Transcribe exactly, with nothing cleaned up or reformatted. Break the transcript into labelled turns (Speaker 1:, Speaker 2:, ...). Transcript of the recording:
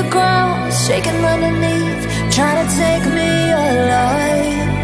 Speaker 1: the ground, shaking underneath, trying to take me alive.